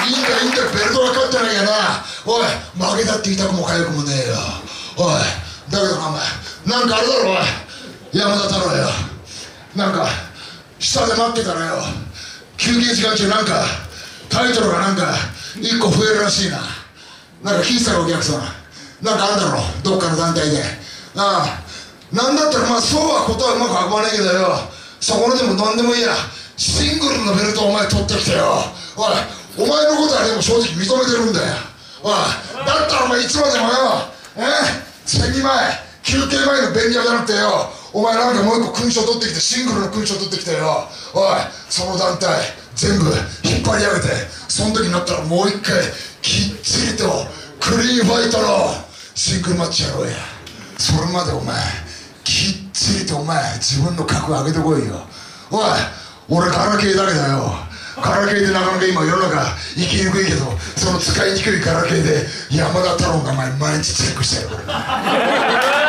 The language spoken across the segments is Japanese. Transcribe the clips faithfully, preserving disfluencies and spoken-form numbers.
いいんだいいんだ、ベルトが勝ってなきゃな。おい、負けたって痛くも痒くもねえよ。おい、だけどな、お前なんかあれだろ、おい山田太郎よ、なんか下で待ってたらよ、休憩時間中なんかタイトルがなんかいっこ増えるらしいな。なんか聞いてたよ、お客さん。なんかあんだろ、どっかの団体で。ああ、なんだったらまあそうはことはうまく運ばねえけどよ、そこでもなんでもいいや、シングルのベルトをお前取ってきてよ。おい、お前のことはでも正直認めてるんだよ。おい、だったらお前いつまでもよ、え戦技前休憩前の便利屋じゃなくてよ、お前なんかもう一個勲章取ってきて、シングルの勲章取ってきてよ。おい、その団体全部引っ張り上げて、その時になったらもう一回きっちりとクリーンファイトのシングルマッチやろうや。それまでお前きっちりとお前自分の格上げてこいよ。おい、俺ガラケーだけだよ。ガラケーでなかなか今世の中生きにくいけど、その使いにくいガラケーで山田太郎が前毎日チェックしてるからな。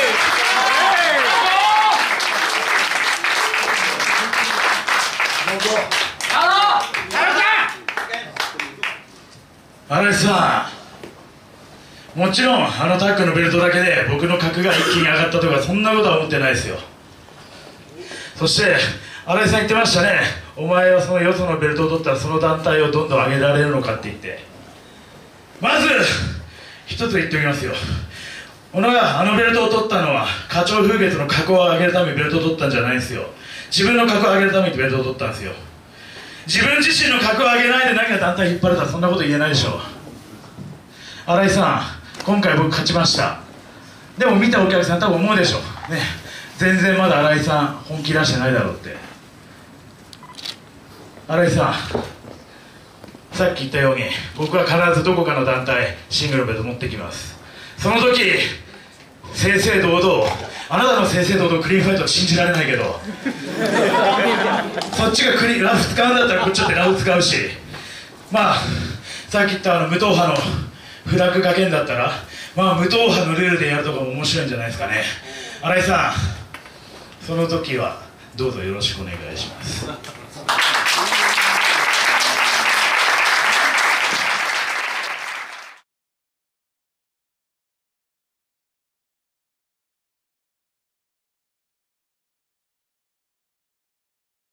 新井さん、もちろんあのタッグのベルトだけで僕の格が一気に上がったとかそんなことは思ってないですよ。そして新井さん言ってましたね、お前はそのよそのベルトを取ったらその団体をどんどん上げられるのかって言って。まず一つ言っておきますよ、俺があのベルトを取ったのは花鳥風月の格を上げるためにベルトを取ったんじゃないんですよ。自分の格を上げるためにベルトを取ったんですよ。自分自身の格を上げないで何が団体引っ張れたらそんなこと言えないでしょ。新井さん、今回僕勝ちました。でも見たお客さん多分思うでしょね、全然まだ新井さん本気出してないだろうって。新井さん、さっき言ったように僕は必ずどこかの団体シングルベルト持ってきます。その時正々堂々、あなたの正々堂々クリーンファイトは信じられないけどそっちがクリラフ使うんだったらこっちだってラフ使うし、まあさっき言ったあの無党派のフラッグかけんだったら、まあ無党派のルールでやるとかも面白いんじゃないですかね。新井さん、その時はどうぞよろしくお願いします。